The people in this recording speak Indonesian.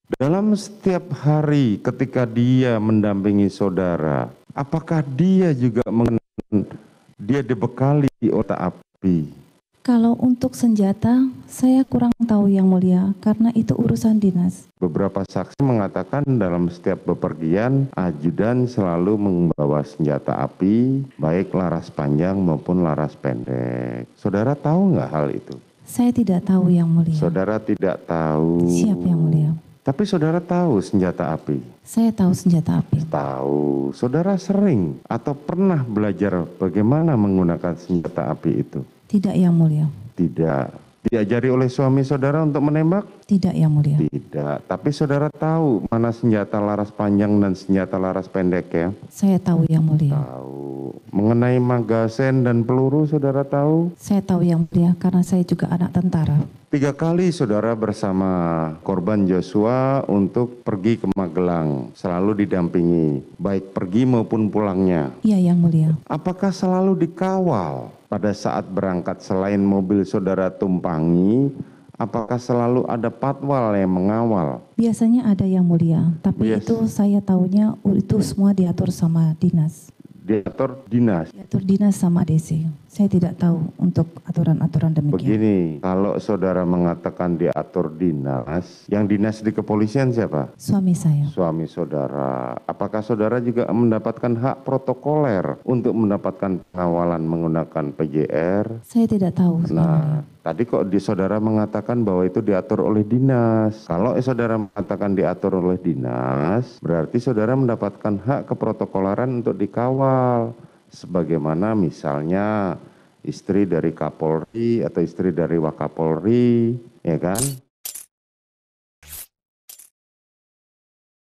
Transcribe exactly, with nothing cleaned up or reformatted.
Dalam setiap hari ketika dia mendampingi saudara, apakah dia juga mengenal, dia dibekali otak api? Kalau untuk senjata, saya kurang tahu Yang Mulia, karena itu urusan dinas. Beberapa saksi mengatakan dalam setiap bepergian, ajudan selalu membawa senjata api, baik laras panjang maupun laras pendek. Saudara tahu nggak hal itu? Saya tidak tahu Yang Mulia. Saudara tidak tahu. Siap Yang Mulia. Tapi saudara tahu senjata api? Saya tahu senjata api. Tahu. Saudara sering atau pernah belajar bagaimana menggunakan senjata api itu? Tidak Yang Mulia. Tidak. Diajari oleh suami saudara untuk menembak? Tidak Yang Mulia. Tidak. Tapi saudara tahu mana senjata laras panjang dan senjata laras pendek ya? Saya tahu Yang Mulia. Tahu. Mengenai magazen dan peluru saudara tahu? Saya tahu Yang Mulia, karena saya juga anak tentara. Tiga kali saudara bersama korban Joshua untuk pergi ke Magelang, selalu didampingi, baik pergi maupun pulangnya. Iya Yang Mulia. Apakah selalu dikawal pada saat berangkat selain mobil saudara tumpangi? Apakah selalu ada patwal yang mengawal? Biasanya ada Yang Mulia, tapi Bias- itu saya tahunya itu semua diatur sama dinas. Diatur dinas. Diatur dinas sama D C. Saya tidak tahu untuk aturan-aturan demikian. Begini, kalau saudara mengatakan diatur dinas, yang dinas di kepolisian siapa? Suami saya. Suami saudara. Apakah saudara juga mendapatkan hak protokoler untuk mendapatkan pengawalan menggunakan P J R? Saya tidak tahu. Yang Mulia. Nah, tadi kok di saudara mengatakan bahwa itu diatur oleh dinas. Kalau saudara mengatakan diatur oleh dinas, berarti saudara mendapatkan hak keprotokoleran untuk dikawal. Sebagaimana misalnya istri dari Kapolri atau istri dari Wakapolri, ya kan?